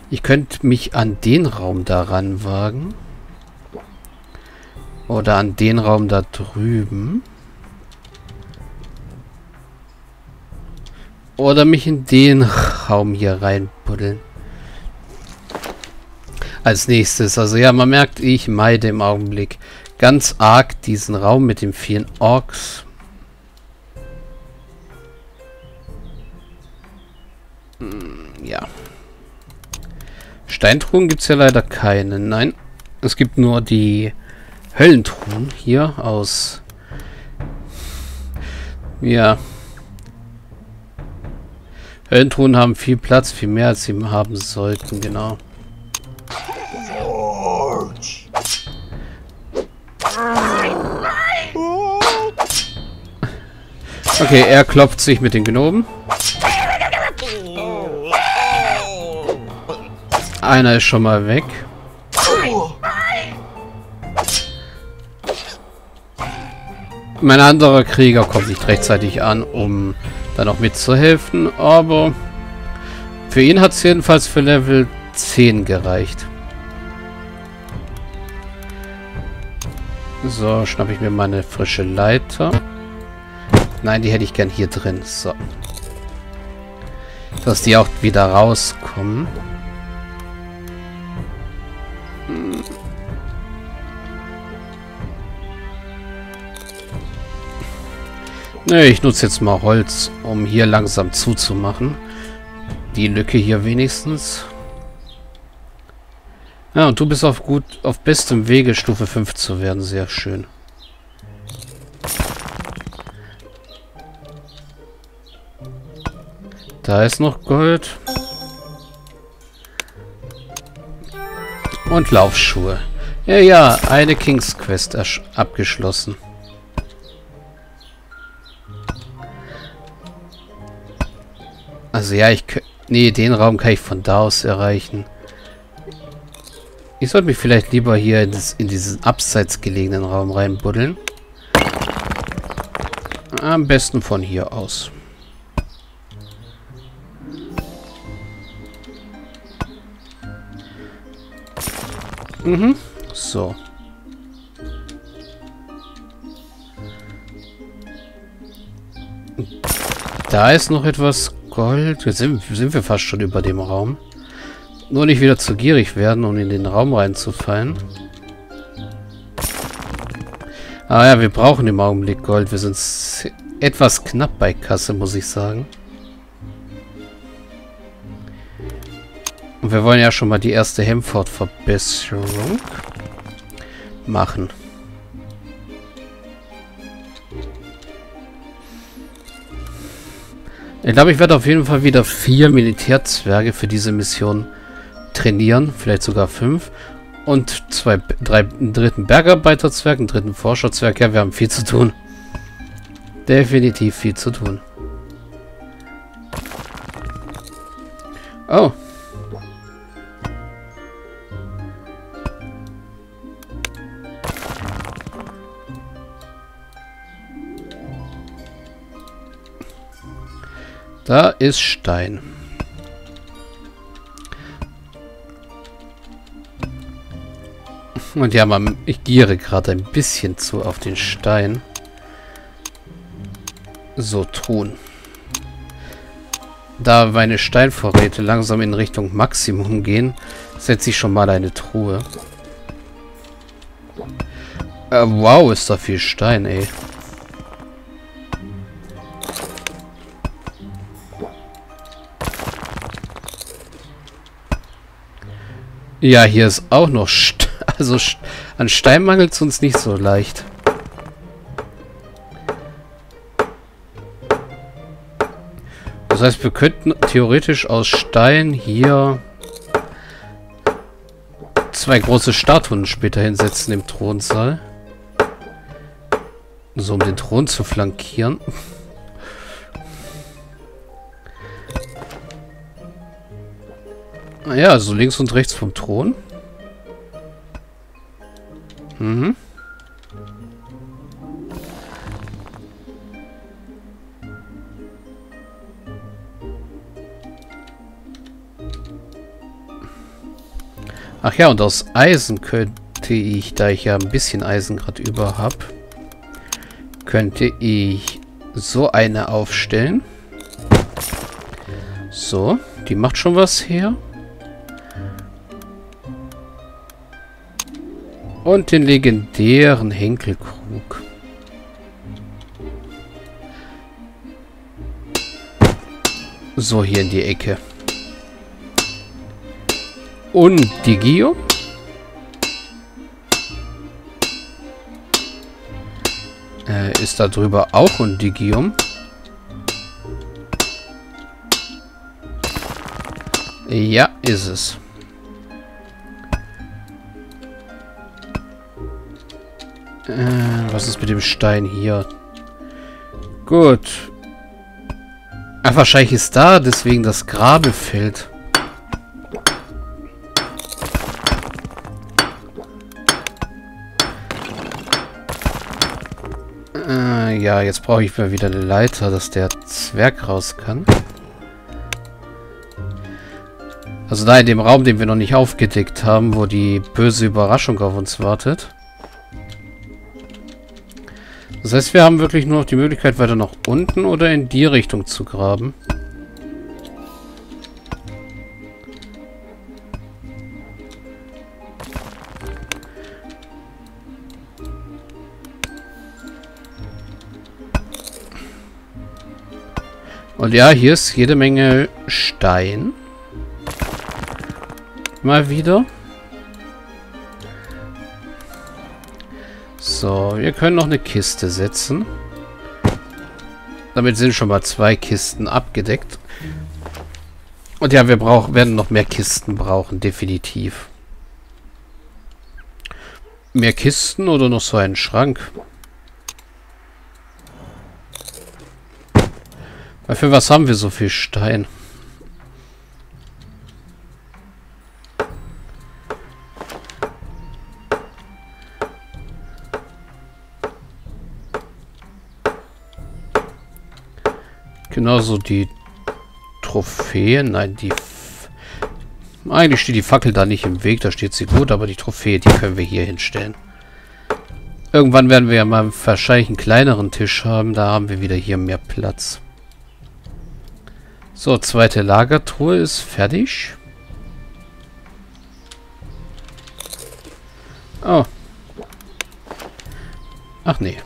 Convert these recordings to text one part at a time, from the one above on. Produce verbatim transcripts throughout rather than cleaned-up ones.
Ich könnte mich an den Raum daran wagen. Oder an den Raum da drüben. Oder mich in den Raum hier reinbuddeln. Als nächstes. Also ja, man merkt, ich meide im Augenblick ganz arg diesen Raum mit den vielen Orks. Hm, ja. Steintruhen gibt es ja leider keine. Nein, es gibt nur die Höllentruhen hier aus... Ja. Höllentruhen haben viel Platz, viel mehr als sie haben sollten, genau. Okay, er klopft sich mit den Gnomen. Einer ist schon mal weg. Mein anderer Krieger kommt nicht rechtzeitig an, um da noch mitzuhelfen, aber für ihn hat es jedenfalls für Level zehn gereicht. So, schnappe ich mir meine frische Leiter. Nein, die hätte ich gern hier drin. So. Dass die auch wieder rauskommen. Hm. Ne, ich nutze jetzt mal Holz, um hier langsam zuzumachen. Die Lücke hier wenigstens. Ja, und du bist auf gut, auf bestem Wege, Stufe fünf zu werden. Sehr schön. Da ist noch Gold. Und Laufschuhe. Ja, ja, eine King's Quest abgeschlossen. Also ja, ich... Nee, den Raum kann ich von da aus erreichen. Ich sollte mich vielleicht lieber hier in, das, in diesen abseits gelegenen Raum reinbuddeln. Am besten von hier aus. Mhm. So. Da ist noch etwas Gold. Jetzt sind, sind wir fast schon über dem Raum. Nur nicht wieder zu gierig werden, um in den Raum reinzufallen. Ah ja, wir brauchen im Augenblick Gold. Wir sind etwas knapp bei Kasse, muss ich sagen. Und wir wollen ja schon mal die erste Hemford-Verbesserung machen. Ich glaube, ich werde auf jeden Fall wieder vier Militärzwerge für diese Mission trainieren. Vielleicht sogar fünf. Und zwei, drei, einen dritten Bergarbeiterzwerg, einen dritten Forscherzwerg. Ja, wir haben viel zu tun. Definitiv viel zu tun. Oh. Da ist Stein. Und ja, man, ich giere gerade ein bisschen zu auf den Stein. So, Truhen. Da meine Steinvorräte langsam in Richtung Maximum gehen, setze ich schon mal eine Truhe. Äh, wow, ist da viel Stein, ey. Ja, hier ist auch noch Stein. Also an Stein mangelt es uns nicht so leicht. Das heißt, wir könnten theoretisch aus Stein hier zwei große Statuen später hinsetzen im Thronsaal. So, um den Thron zu flankieren. Ja, also links und rechts vom Thron. Mhm. Ach ja, und aus Eisen könnte ich, da ich ja ein bisschen Eisen gerade über habe, könnte ich so eine aufstellen. So, die macht schon was her. Und den legendären Henkelkrug. So, hier in die Ecke. Und Digium. Äh, ist da drüber auch ein Digium? Ja, ist es. Äh, was ist mit dem Stein hier? Gut. Ach, wahrscheinlich ist da deswegen das Grabefeld. Äh, ja, jetzt brauche ich mal wieder eine Leiter, dass der Zwerg raus kann. Also da in dem Raum, den wir noch nicht aufgedeckt haben, wo die böse Überraschung auf uns wartet. Das heißt, wir haben wirklich nur noch die Möglichkeit, weiter nach unten oder in die Richtung zu graben. Und ja, hier ist jede Menge Stein. Mal wieder. So, wir können noch eine Kiste setzen. Damit sind schon mal zwei Kisten abgedeckt. Und ja, wir brauchen, werden noch mehr Kisten brauchen, definitiv. Mehr Kisten oder noch so einen Schrank? Weil für was haben wir so viel Stein? Genauso die Trophäen. Nein, die... F Eigentlich steht die Fackel da nicht im Weg. Da steht sie gut, aber die Trophäe, die können wir hier hinstellen. Irgendwann werden wir ja mal wahrscheinlich einen kleineren Tisch haben. Da haben wir wieder hier mehr Platz. So, zweite Lagertruhe ist fertig. Oh. Ach nee.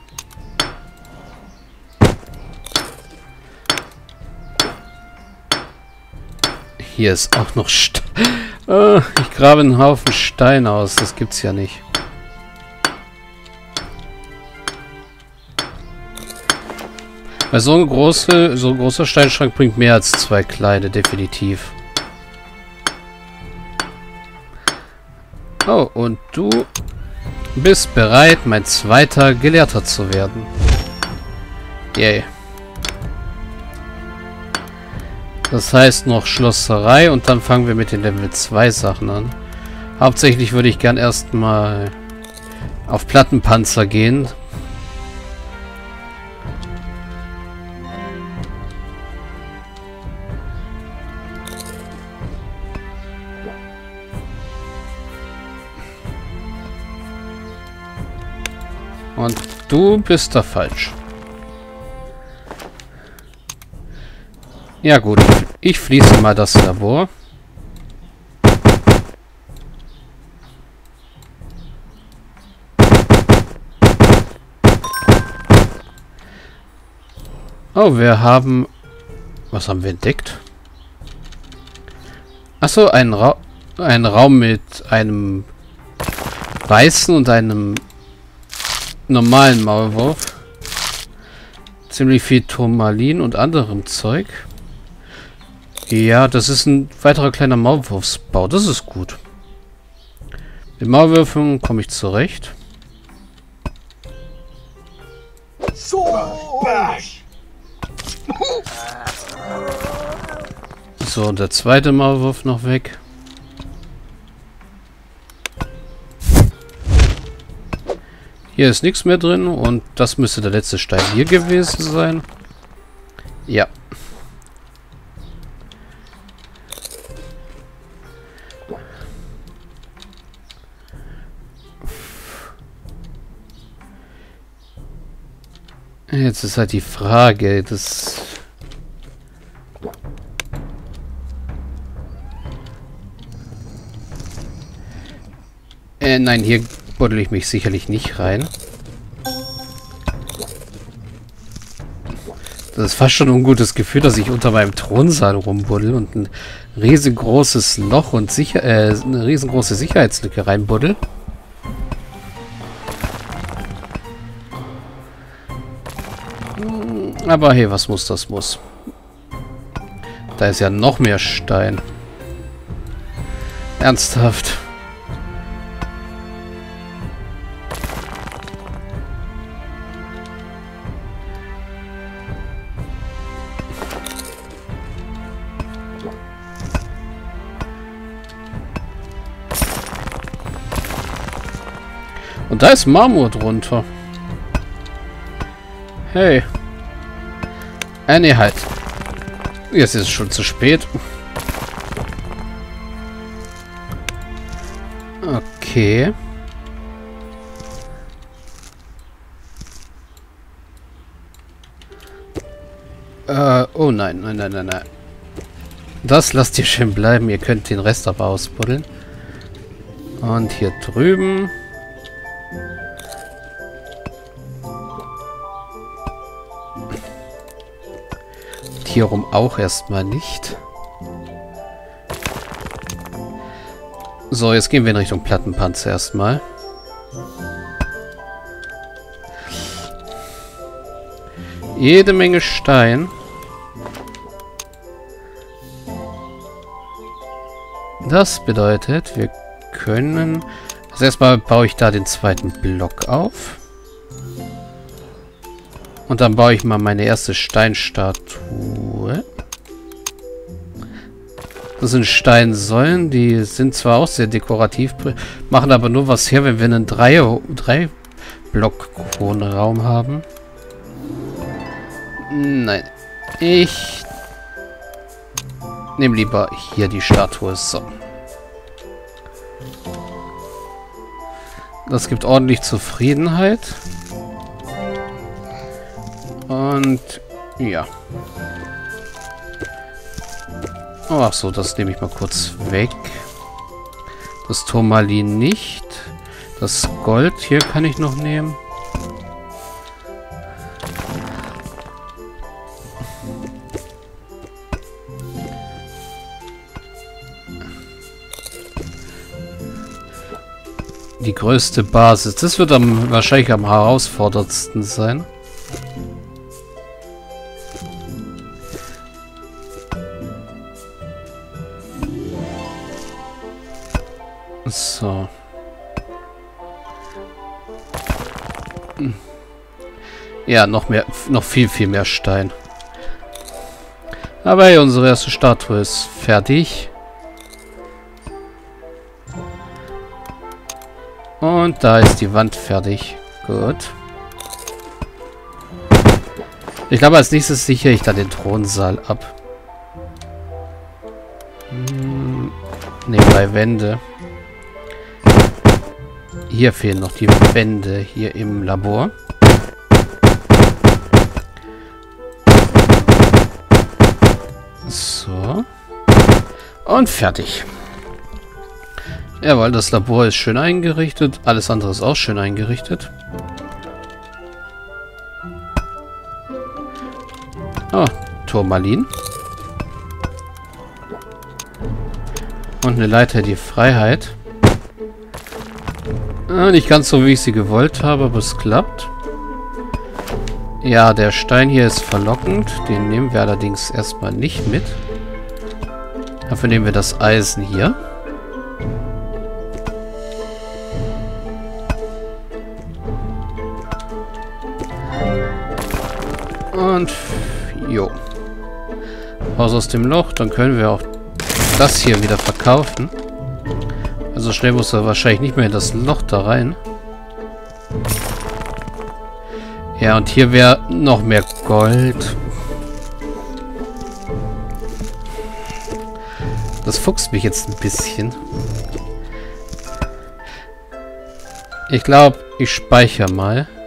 Hier ist auch noch Stein. Oh, ich grabe einen Haufen Stein aus. Das gibt's ja nicht. Weil so ein, große, so ein großer Steinschrank bringt mehr als zwei kleine, definitiv. Oh, und du bist bereit, mein zweiter Gelehrter zu werden. Yay. Das heißt noch Schlosserei und dann fangen wir mit den Level zwei Sachen an. Hauptsächlich würde ich gern erstmal auf Plattenpanzer gehen. Und du bist da falsch. Ja gut, ich schließe mal das Labor. Oh, wir haben... Was haben wir entdeckt? Achso, ein, Ra ein Raum mit einem weißen und einem normalen Maulwurf. Ziemlich viel Turmalin und anderem Zeug. Ja, das ist ein weiterer kleiner Maulwurfsbau. Das ist gut. Mit Maulwürfen komme ich zurecht. So, und der zweite Maulwurf noch weg. Hier ist nichts mehr drin und das müsste der letzte Stein hier gewesen sein. Ja. Jetzt ist halt die Frage, das... Äh, nein, hier buddel ich mich sicherlich nicht rein. Das ist fast schon ein ungutes Gefühl, dass ich unter meinem Thronsaal rumbuddel und ein riesengroßes Loch und sicher äh, eine riesengroße Sicherheitslücke reinbuddel. Aber hey, was muss, das muss. Da ist ja noch mehr Stein. Ernsthaft. Und da ist Marmor drunter. Hey. Äh, nee, halt. Jetzt ist es schon zu spät. Okay. Äh, oh nein, nein, nein, nein, nein. Das lasst ihr schön bleiben. Ihr könnt den Rest aber ausbuddeln. Und hier drüben... Hier rum auch erstmal nicht. So, jetzt gehen wir in Richtung Plattenpanzer erstmal. Jede Menge Stein. Das bedeutet, wir können... Also erstmal baue ich da den zweiten Block auf. Und dann baue ich mal meine erste Steinstatue. Das sind Steinsäulen, die sind zwar auch sehr dekorativ, machen aber nur was her, wenn wir einen drei Block Raum haben. Nein. Ich nehme lieber hier die Statue. So. Das gibt ordentlich Zufriedenheit. Und ja. Ach so, das nehme ich mal kurz weg. Das Turmalin nicht. Das Gold hier kann ich noch nehmen. Die größte Basis. Das wird am, wahrscheinlich am herausforderndsten sein. So. Ja, noch mehr, noch viel, viel mehr Stein. Aber hey, unsere erste Statue ist fertig. Und da ist die Wand fertig. Gut. Ich glaube, als nächstes sichere ich da den Thronsaal ab. Hm, ne, drei Wände. Hier fehlen noch die Wände hier im Labor. So. Und fertig. Jawohl, das Labor ist schön eingerichtet. Alles andere ist auch schön eingerichtet. Oh, Turmalin. Und eine Leiter der Freiheit. Ah, nicht ganz so, wie ich sie gewollt habe, aber es klappt. Ja, der Stein hier ist verlockend. Den nehmen wir allerdings erstmal nicht mit. Dafür nehmen wir das Eisen hier. Und jo. Raus aus dem Loch. Dann können wir auch das hier wieder verkaufen. Also schnell muss er wahrscheinlich nicht mehr in das Loch da rein. Ja, und hier wäre noch mehr Gold. Das fuchst mich jetzt ein bisschen. Ich glaube, ich speichere mal.